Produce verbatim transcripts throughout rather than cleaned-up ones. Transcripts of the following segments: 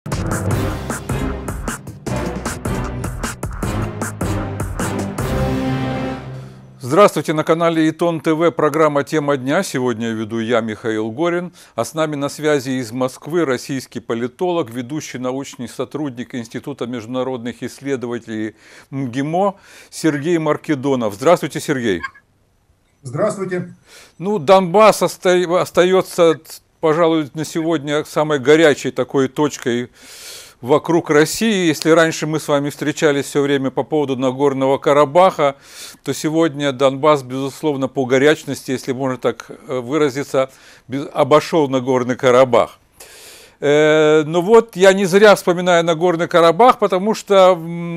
Здравствуйте, на канале Итон ТВ программа «Тема дня». Сегодня веду я, Михаил Горин, а с нами на связи из Москвы российский политолог, ведущий научный сотрудник Института международных исследователей МГИМО Сергей Маркедонов. Здравствуйте, Сергей. Здравствуйте. Ну, Донбасс оста... остается, пожалуй, на сегодня самой горячей такой точкой вокруг России. Если раньше мы с вами встречались все время по поводу Нагорного Карабаха, то сегодня Донбасс, безусловно, по горячности, если можно так выразиться, обошел Нагорный Карабах. Но вот я не зря вспоминаю Нагорный Карабах, потому что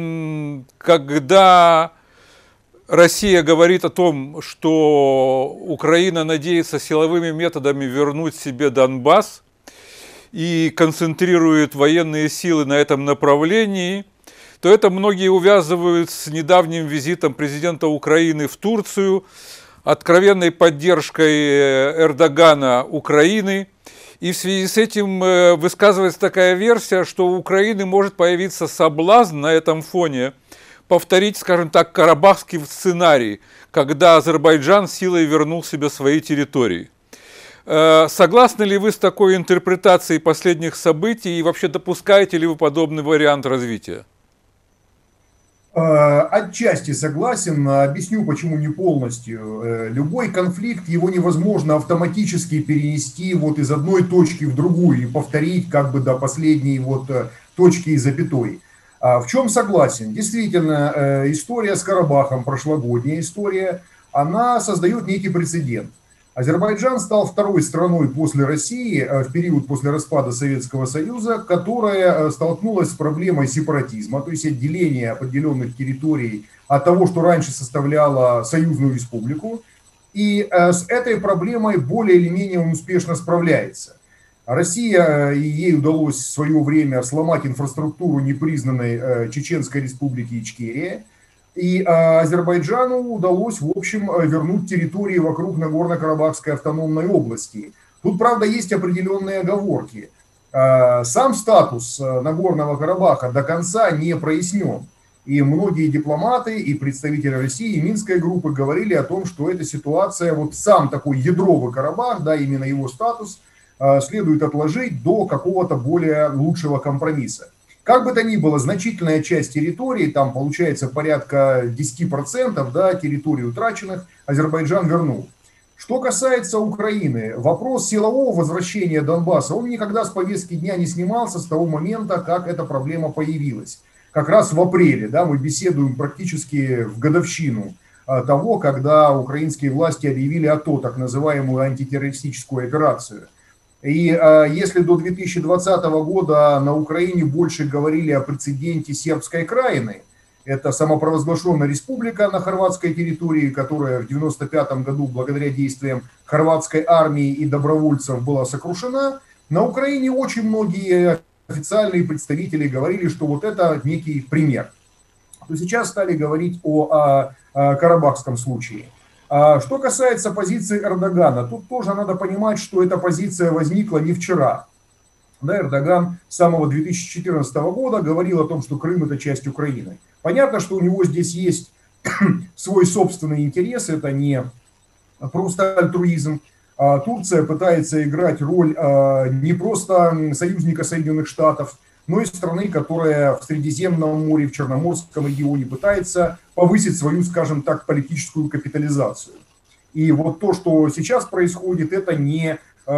когда Россия говорит о том, что Украина надеется силовыми методами вернуть себе Донбасс, и концентрирует военные силы на этом направлении, то это многие увязывают с недавним визитом президента Украины в Турцию, откровенной поддержкой Эрдогана Украины. И в связи с этим высказывается такая версия, что у Украины может появиться соблазн на этом фоне повторить, скажем так, карабахский сценарий, когда Азербайджан силой вернул себе свои территории. Согласны ли вы с такой интерпретацией последних событий и вообще допускаете ли вы подобный вариант развития? Отчасти согласен, объясню почему не полностью. Любой конфликт, его невозможно автоматически перенести вот из одной точки в другую и повторить как бы до последней вот точки и запятой. В чем согласен? Действительно, история с Карабахом, прошлогодняя история, она создает некий прецедент. Азербайджан стал второй страной после России в период после распада Советского Союза, которая столкнулась с проблемой сепаратизма, то есть отделения определенных территорий от того, что раньше составляло союзную республику. И с этой проблемой более или менее он успешно справляется. Россия, ей удалось в свое время сломать инфраструктуру непризнанной Чеченской республики Ичкерия. И Азербайджану удалось, в общем, вернуть территории вокруг Нагорно-Карабахской автономной области. Тут, правда, есть определенные оговорки. Сам статус Нагорного Карабаха до конца не прояснен. И многие дипломаты и представители России, и Минской группы говорили о том, что эта ситуация, вот сам такой ядровый Карабах, да, именно его статус, следует отложить до какого-то более лучшего компромисса. Как бы то ни было, значительная часть территории, там получается порядка десять процентов, да, территорий утраченных, Азербайджан вернул. Что касается Украины, вопрос силового возвращения Донбасса, он никогда с повестки дня не снимался с того момента, как эта проблема появилась. Как раз в апреле, да, мы беседуем практически в годовщину того, когда украинские власти объявили АТО, так называемую антитеррористическую операцию. И э, если до две тысячи двадцатого года на Украине больше говорили о прецеденте сербской Краины, это самопровозглашенная республика на хорватской территории, которая в девяносто пятом году благодаря действиям хорватской армии и добровольцев была сокрушена, на Украине очень многие официальные представители говорили, что вот это некий пример. То сейчас стали говорить о, о, о карабахском случае. Что касается позиции Эрдогана, тут тоже надо понимать, что эта позиция возникла не вчера. Да, Эрдоган с самого две тысячи четырнадцатого года говорил о том, что Крым – это часть Украины. Понятно, что у него здесь есть свой собственный интерес, это не просто альтруизм. Турция пытается играть роль не просто союзника Соединенных Штатов, но и страны, которая в Средиземном море, в Черноморском регионе пытается повысить свою, скажем так, политическую капитализацию. И вот то, что сейчас происходит, это не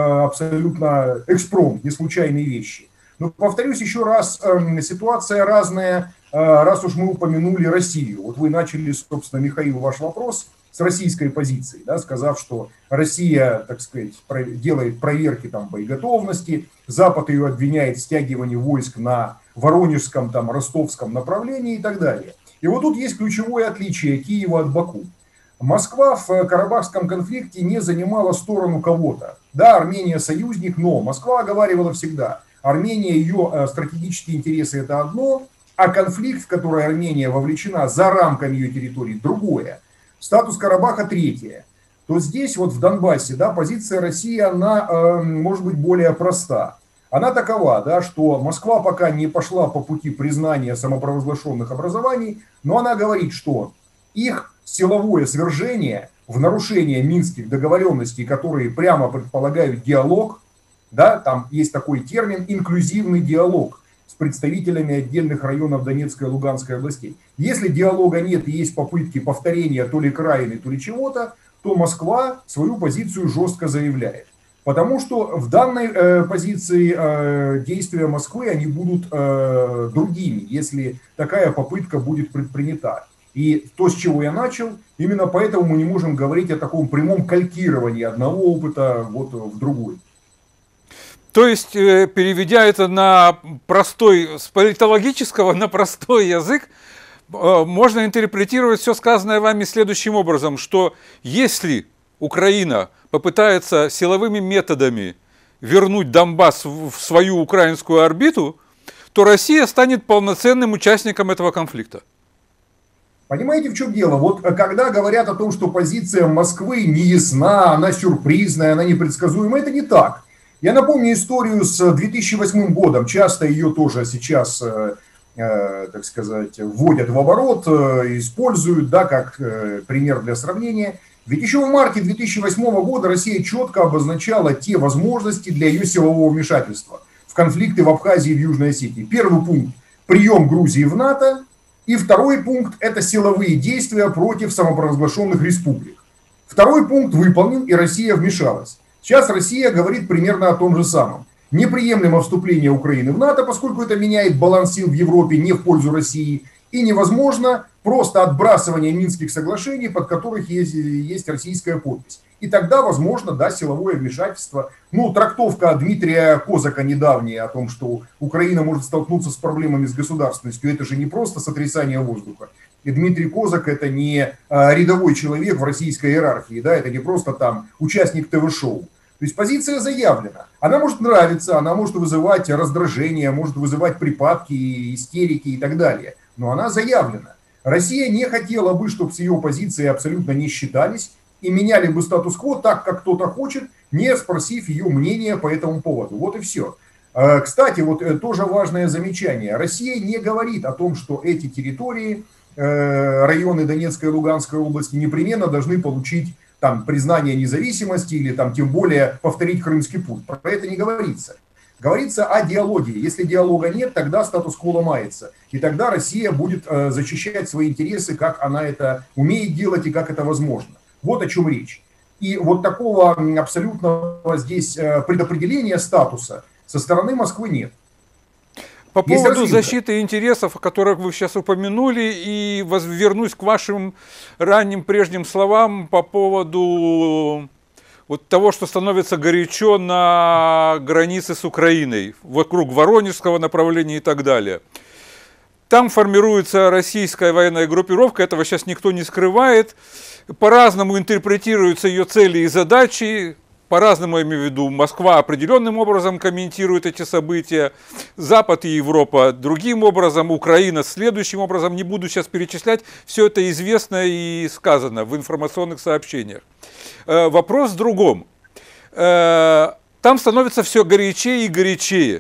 абсолютно экспромт, не случайные вещи. Но повторюсь еще раз, ситуация разная, раз уж мы упомянули Россию. Вот вы начали, собственно, Михаил, ваш вопрос с российской позиции, да, сказав, что Россия, так сказать, делает проверки там, боеготовности, Запад ее обвиняет в стягивании войск на Воронежском, там, Ростовском направлении и так далее. И вот тут есть ключевое отличие Киева от Баку. Москва в Карабахском конфликте не занимала сторону кого-то. Да, Армения союзник, но Москва оговаривала всегда. Армения, ее стратегические интересы – это одно, а конфликт, в который Армения вовлечена за рамками ее территории – другое. Статус Карабаха – третье. То здесь, вот в Донбассе, да, позиция России, она э, может быть более проста. она такова, да, что Москва пока не пошла по пути признания самопровозглашенных образований, но она говорит, что их силовое свержение в нарушение минских договоренностей, которые прямо предполагают диалог, да, там есть такой термин инклюзивный диалог с представителями отдельных районов Донецкой и Луганской областей. Если диалога нет и есть попытки повторения то ли краины, то ли чего-то, то Москва свою позицию жестко заявляет. Потому что в данной э, позиции э, действия Москвы, они будут э, другими, если такая попытка будет предпринята. И то, с чего я начал, именно поэтому мы не можем говорить о таком прямом калькировании одного опыта вот в другой. То есть, переведя это на простой, с политологического на простой язык, можно интерпретировать все сказанное вами следующим образом, что если Украина попытается силовыми методами вернуть Донбасс в свою украинскую орбиту, то Россия станет полноценным участником этого конфликта. Понимаете, в чем дело? Вот когда говорят о том, что позиция Москвы не ясна, она сюрпризная, она непредсказуемая, это не так. Я напомню историю с две тысячи восьмым годом. Часто ее тоже сейчас, э, э, так сказать, вводят в оборот, э, используют, да, как э, пример для сравнения. Ведь еще в марте две тысячи восьмого года Россия четко обозначала те возможности для ее силового вмешательства в конфликты в Абхазии и в Южной Осетии. Первый пункт – прием Грузии в НАТО. И второй пункт – это силовые действия против самопровозглашенных республик. Второй пункт выполнен, и Россия вмешалась. Сейчас Россия говорит примерно о том же самом. Неприемлемо вступление Украины в НАТО, поскольку это меняет баланс сил в Европе не в пользу России. И невозможно просто отбрасывание Минских соглашений, под которых есть, есть российская подпись. И тогда, возможно, да, силовое вмешательство. Ну, трактовка Дмитрия Козака недавняя о том, что Украина может столкнуться с проблемами с государственностью, это же не просто сотрясание воздуха. И Дмитрий Козак это не а, рядовой человек в российской иерархии, да, это не просто там участник ТВ-шоу. То есть позиция заявлена. Она может нравиться, она может вызывать раздражение, может вызывать припадки, истерики и так далее. Но она заявлена. Россия не хотела бы, чтобы с ее позицией абсолютно не считались и меняли бы статус-кво так, как кто-то хочет, не спросив ее мнения по этому поводу. Вот и все. Кстати, вот тоже важное замечание. Россия не говорит о том, что эти территории, районы Донецкой и Луганской области непременно должны получить там признание независимости или там тем более повторить Крымский путь. Про это не говорится. Говорится о диалоге. Если диалога нет, тогда статус-кво ломается. И тогда Россия будет э, защищать свои интересы, как она это умеет делать и как это возможно. Вот о чем речь. И вот такого абсолютного здесь э, предопределения статуса со стороны Москвы нет. По поводу защиты интересов, о которых вы сейчас упомянули, и вернусь к вашим ранним прежним словам по поводу вот того, что становится горячо на границе с Украиной, вокруг Воронежского направления и так далее. Там формируется российская военная группировка, этого сейчас никто не скрывает. По-разному интерпретируются ее цели и задачи. По-разному, я имею в виду, Москва определенным образом комментирует эти события, Запад и Европа другим образом, Украина следующим образом. Не буду сейчас перечислять, все это известно и сказано в информационных сообщениях. Э, вопрос в другом. Э, там становится все горячее и горячее.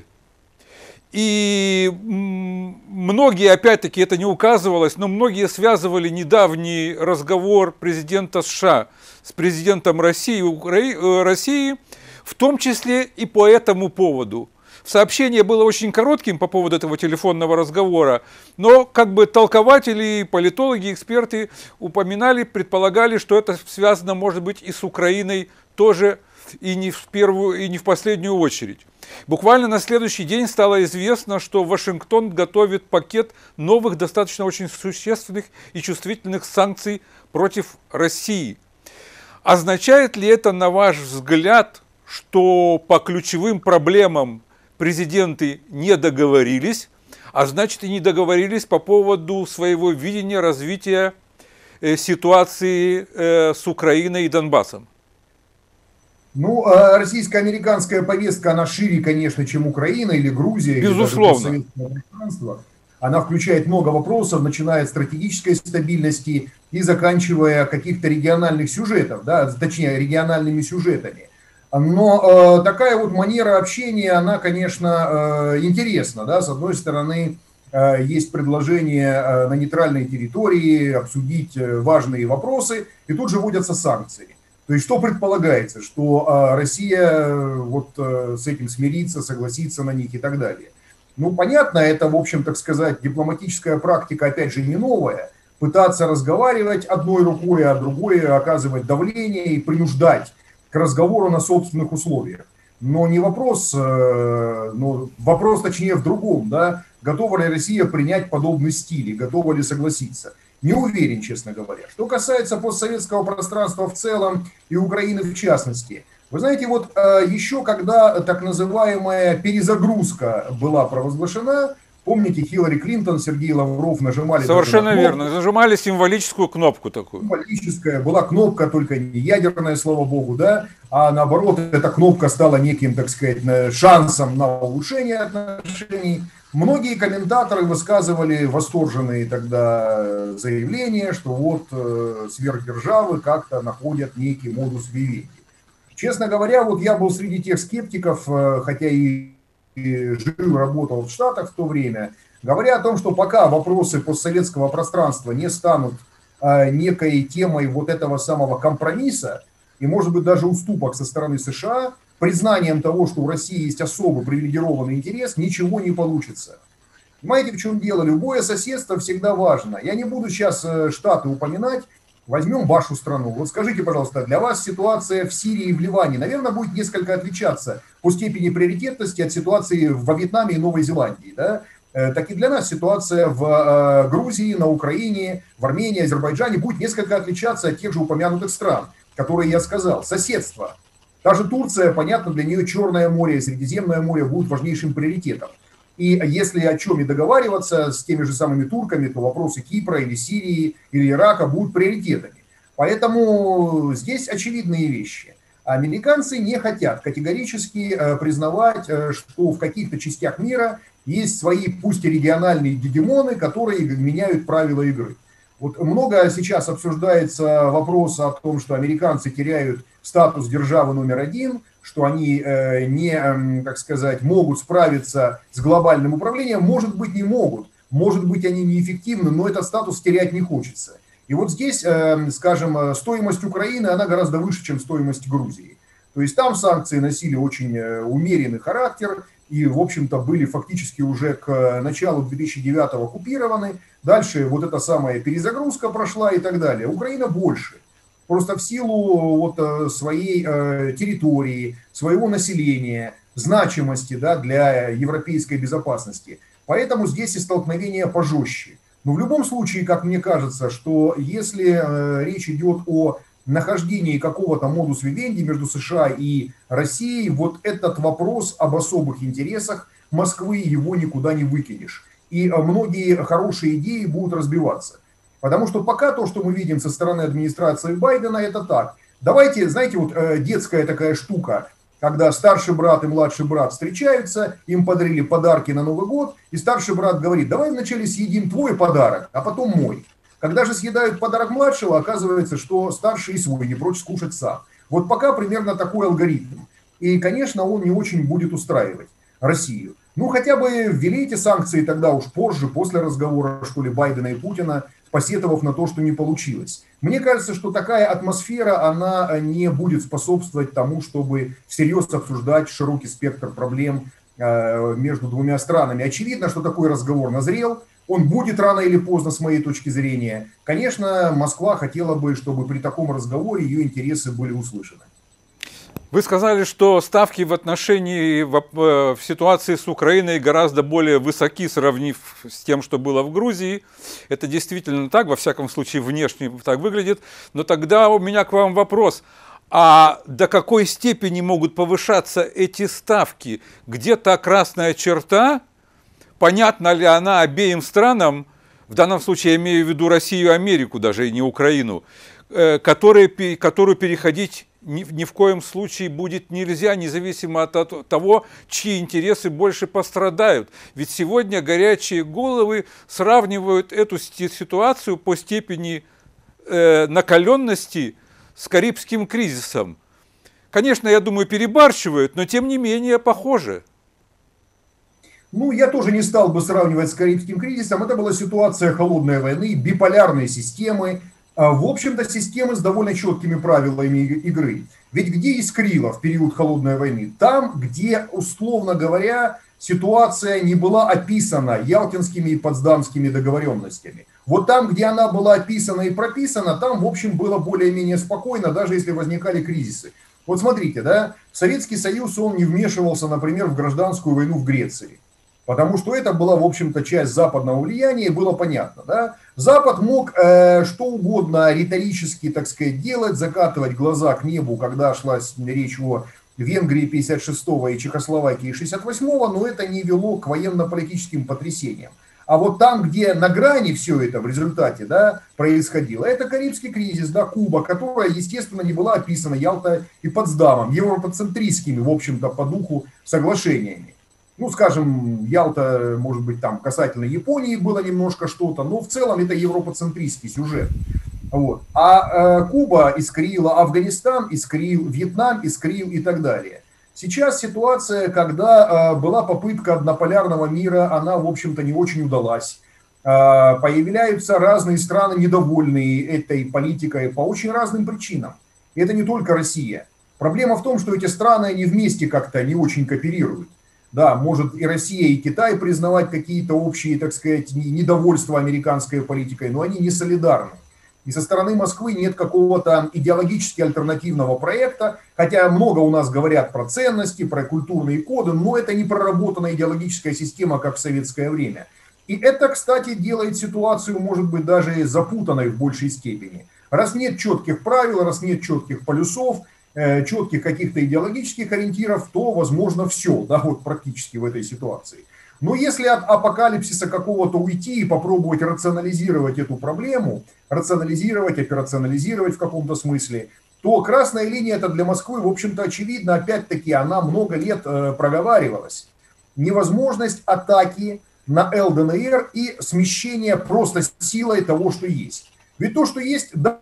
И многие, опять-таки, это не указывалось, но многие связывали недавний разговор президента США с президентом России, Укра... России, в том числе и по этому поводу. Сообщение было очень коротким по поводу этого телефонного разговора, но как бы толкователи, политологи, эксперты упоминали, предполагали, что это связано, может быть, и с Украиной тоже, и не в первую, и не в последнюю очередь. Буквально на следующий день стало известно, что Вашингтон готовит пакет новых, достаточно очень существенных и чувствительных санкций против России. Означает ли это, на ваш взгляд, что по ключевым проблемам президенты не договорились, а значит и не договорились по поводу своего видения развития ситуации с Украиной и Донбассом? Ну, российско-американская повестка, она шире, конечно, чем Украина или Грузия. Безусловно. Или даже пространство. Она включает много вопросов, начиная от стратегической стабильности и заканчивая каких-то региональных сюжетов, да, точнее, региональными сюжетами. Но э, такая вот манера общения, она, конечно, э, интересна. Да? С одной стороны, э, есть предложение э, на нейтральной территории обсудить э, важные вопросы, и тут же вводятся санкции. То есть что предполагается? Что э, Россия э, вот, э, с этим смирится, согласится на них и так далее. Ну, понятно, это, в общем, так сказать, дипломатическая практика, опять же, не новая. Пытаться разговаривать одной рукой, а другой оказывать давление и принуждать к разговору на собственных условиях. Но не вопрос, но вопрос точнее в другом, да, готова ли Россия принять подобный стиль и готова ли согласиться. Не уверен, честно говоря. Что касается постсоветского пространства в целом и Украины в частности, вы знаете, вот еще когда так называемая перезагрузка была провозглашена, помните, Хиллари Клинтон, Сергей Лавров нажимали... Совершенно на верно. Нажимали символическую кнопку такую. Символическая. Была кнопка, только не ядерная, слава богу, да, а наоборот, эта кнопка стала неким, так сказать, шансом на улучшение отношений. Многие комментаторы высказывали восторженные тогда заявления, что вот э, сверхдержавы как-то находят некий модус вивенди. Честно говоря, вот я был среди тех скептиков, э, хотя и жил, работал в Штатах в то время, говоря о том, что пока вопросы постсоветского пространства не станут э, некой темой вот этого самого компромисса, и, может быть, даже уступок со стороны США, признанием того, что у России есть особо привилегированный интерес, ничего не получится. Понимаете, в чем дело? Любое соседство всегда важно. Я не буду сейчас э, Штаты упоминать, возьмем вашу страну. Вот скажите, пожалуйста, для вас ситуация в Сирии и в Ливане, наверное, будет несколько отличаться по степени приоритетности от ситуации во Вьетнаме и Новой Зеландии, да? Так и для нас ситуация в Грузии, на Украине, в Армении, Азербайджане будет несколько отличаться от тех же упомянутых стран, которые я сказал. Соседство. Та же Турция, понятно, для нее Черное море и Средиземное море будут важнейшим приоритетом. И если о чем и договариваться с теми же самыми турками, то вопросы Кипра или Сирии или Ирака будут приоритетами. Поэтому здесь очевидные вещи. Американцы не хотят категорически признавать, что в каких-то частях мира есть свои, пусть и региональные гегемоны, которые меняют правила игры. Вот много сейчас обсуждается вопрос о том, что американцы теряют статус державы номер один, что они э, не, э, так сказать, могут справиться с глобальным управлением. Может быть, не могут, может быть, они неэффективны, но этот статус терять не хочется. И вот здесь, э, скажем, стоимость Украины, она гораздо выше, чем стоимость Грузии. То есть там санкции носили очень умеренный характер и, в общем-то, были фактически уже к началу две тысячи девятого оккупированы. Дальше вот эта самая перезагрузка прошла и так далее. Украина больше. Просто в силу вот своей э, территории, своего населения, значимости, да, для европейской безопасности. Поэтому здесь и столкновение пожестче. Но в любом случае, как мне кажется, что если э, речь идет о нахождении какого-то модус вивенди между США и Россией, вот этот вопрос об особых интересах Москвы, его никуда не выкинешь. И э, многие хорошие идеи будут разбиваться. Потому что пока то, что мы видим со стороны администрации Байдена, это так. Давайте, знаете, вот э, детская такая штука, когда старший брат и младший брат встречаются, им подарили подарки на Новый год, и старший брат говорит: давай вначале съедим твой подарок, а потом мой. Когда же съедают подарок младшего, оказывается, что старший и свой не прочь скушать сам. Вот пока примерно такой алгоритм. И, конечно, он не очень будет устраивать Россию. Ну, хотя бы ввели эти санкции тогда уж позже, после разговора, что ли, Байдена и Путина, посетовав на то, что не получилось. Мне кажется, что такая атмосфера, она не будет способствовать тому, чтобы всерьез обсуждать широкий спектр проблем между двумя странами. Очевидно, что такой разговор назрел, он будет рано или поздно, с моей точки зрения. Конечно, Москва хотела бы, чтобы при таком разговоре ее интересы были услышаны. Вы сказали, что ставки в отношении, в, в ситуации с Украиной гораздо более высоки, сравнив с тем, что было в Грузии. Это действительно так, во всяком случае внешне так выглядит. Но тогда у меня к вам вопрос. А до какой степени могут повышаться эти ставки? Где та красная черта? Понятна ли она обеим странам, в данном случае я имею в виду Россию и Америку, даже и не Украину, которые, которую переходить ни, ни в коем случае будет нельзя, независимо от того, чьи интересы больше пострадают. Ведь сегодня горячие головы сравнивают эту ситуацию по степени э, накаленности с Карибским кризисом, Конечно, я думаю, перебарщивают, но тем не менее похоже. Ну, я тоже не стал бы сравнивать с Карибским кризисом. Это была ситуация холодной войны, биполярной системы. В общем-то, системы с довольно четкими правилами игры. Ведь где искрило в период холодной войны? Там, где, условно говоря, ситуация не была описана ялтинскими и потсдамскими договоренностями. Вот там, где она была описана и прописана, там, в общем, было более-менее спокойно, даже если возникали кризисы. Вот смотрите, да, Советский Союз, он не вмешивался, например, в гражданскую войну в Греции. Потому что это была, в общем-то, часть западного влияния, и было понятно, да. Запад мог э, что угодно риторически, так сказать, делать, закатывать глаза к небу, когда шла речь о Венгрии пятьдесят шестого и Чехословакии шестьдесят восьмого, но это не вело к военно-политическим потрясениям. А вот там, где на грани все это в результате, да, происходило, это Карибский кризис, да, Куба, которая, естественно, не была описана Ялта и Потсдамом, европоцентристскими, в общем-то, по духу соглашениями. Ну, скажем, Ялта, может быть, там касательно Японии было немножко что-то, но в целом это европоцентристский сюжет. Вот. А э, Куба искрила, Афганистан искрил, Вьетнам искрил и так далее. Сейчас ситуация, когда э, была попытка однополярного мира, она, в общем-то, не очень удалась. Э, появляются разные страны, недовольные этой политикой по очень разным причинам. И это не только Россия. Проблема в том, что эти страны, они вместе как-то не очень кооперируют. Да, может и Россия, и Китай признавать какие-то общие, так сказать, недовольства американской политикой, но они не солидарны. И со стороны Москвы нет какого-то идеологически альтернативного проекта, хотя много у нас говорят про ценности, про культурные коды, но это не проработанная идеологическая система, как в советское время. И это, кстати, делает ситуацию, может быть, даже запутанной в большей степени. Раз нет четких правил, раз нет четких полюсов, четких каких-то идеологических ориентиров, то возможно все, да, вот практически в этой ситуации. Но если от апокалипсиса какого-то уйти и попробовать рационализировать эту проблему, рационализировать, операционализировать в каком-то смысле, то красная линия это для Москвы, в общем-то, очевидно, опять-таки она много лет э, проговаривалась. Невозможность атаки на эл дэ эн эр и смещение просто силой того, что есть. Ведь то, что есть, да,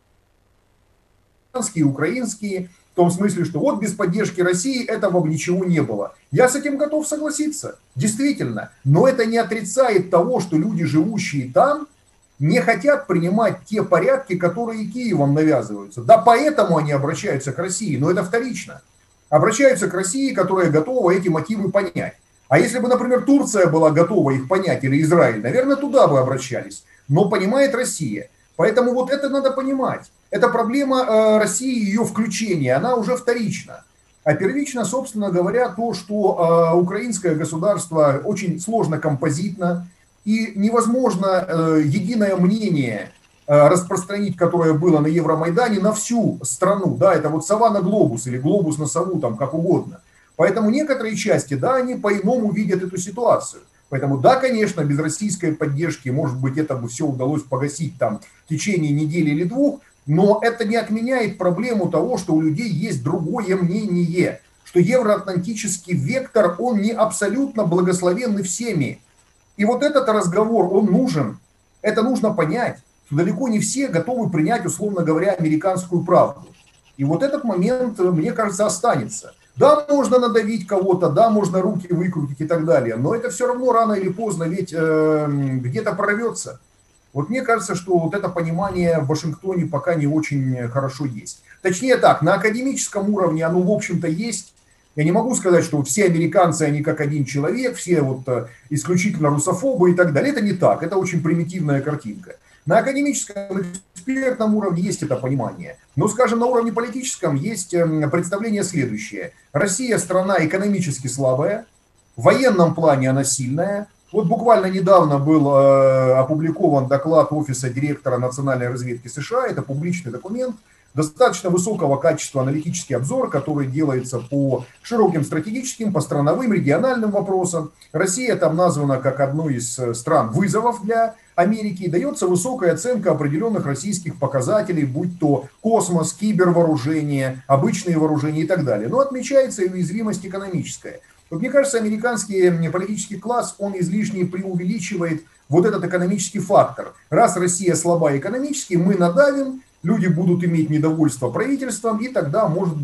украинские, в том смысле, что вот без поддержки России этого ничего не было. Я с этим готов согласиться, действительно. Но это не отрицает того, что люди, живущие там, не хотят принимать те порядки, которые Киевом навязываются. Да, поэтому они обращаются к России, но это вторично. Обращаются к России, которая готова эти мотивы понять. А если бы, например, Турция была готова их понять, или Израиль, наверное, туда бы обращались. Но понимает Россия. Поэтому вот это надо понимать. Это проблема э, России и ее включения, она уже вторична. А первично, собственно говоря, то, что э, украинское государство очень сложно композитно, и невозможно э, единое мнение э, распространить, которое было на Евромайдане, на всю страну. Да, это вот сова на глобус или глобус на сову, там как угодно. Поэтому некоторые части, да, они по-иному видят эту ситуацию. Поэтому, да, конечно, без российской поддержки, может быть, это бы все удалось погасить там в течение недели или двух, но это не отменяет проблему того, что у людей есть другое мнение, что евроатлантический вектор, он не абсолютно благословенный всеми. И вот этот разговор, он нужен, это нужно понять, что далеко не все готовы принять, условно говоря, американскую правду. И вот этот момент, мне кажется, останется. Да, можно надавить кого-то, да, можно руки выкрутить и так далее, но это все равно рано или поздно ведь э, где-то прорвется. Вот мне кажется, что вот это понимание в Вашингтоне пока не очень хорошо есть. Точнее так, на академическом уровне оно, в общем-то, есть. Я не могу сказать, что вот все американцы, они как один человек, все вот исключительно русофобы и так далее. Это не так, это очень примитивная картинка. На академическом, экспертном уровне есть это понимание. Но, скажем, на уровне политическом есть представление следующее. Россия страна экономически слабая, в военном плане она сильная. Вот буквально недавно был э, опубликован доклад Офиса директора национальной разведки США, это публичный документ, достаточно высокого качества аналитический обзор, который делается по широким стратегическим, по страновым, региональным вопросам. Россия там названа как одной из стран вызовов для Америки, дается высокая оценка определенных российских показателей, будь то космос, кибервооружение, обычные вооружения и так далее. Но отмечается и уязвимость экономическая. Вот мне кажется, американский политический класс, он излишне преувеличивает вот этот экономический фактор. Раз Россия слаба экономически, мы надавим, люди будут иметь недовольство правительством, и тогда, может быть,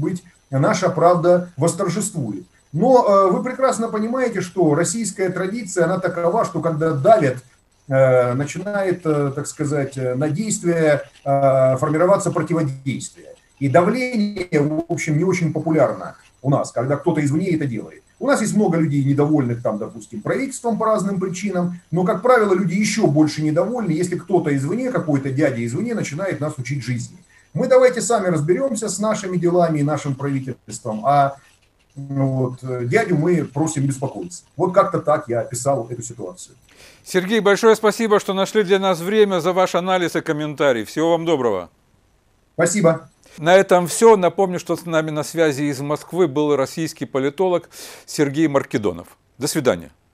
наша правда восторжествует. Но вы прекрасно понимаете, что российская традиция, она такова, что когда давят, начинает, так сказать, на действие формироваться противодействие. И давление, в общем, не очень популярно у нас, когда кто-то извне это делает. У нас есть много людей недовольных, там, допустим, правительством по разным причинам, но, как правило, люди еще больше недовольны, если кто-то извне, какой-то дядя извне начинает нас учить жизни. Мы давайте сами разберемся с нашими делами и нашим правительством, а вот, дядю мы просим беспокоиться. Вот как-то так я описал эту ситуацию. Сергей, большое спасибо, что нашли для нас время, за ваш анализ и комментарий. Всего вам доброго. Спасибо. На этом все. Напомню, что с нами на связи из Москвы был российский политолог Сергей Маркедонов. До свидания.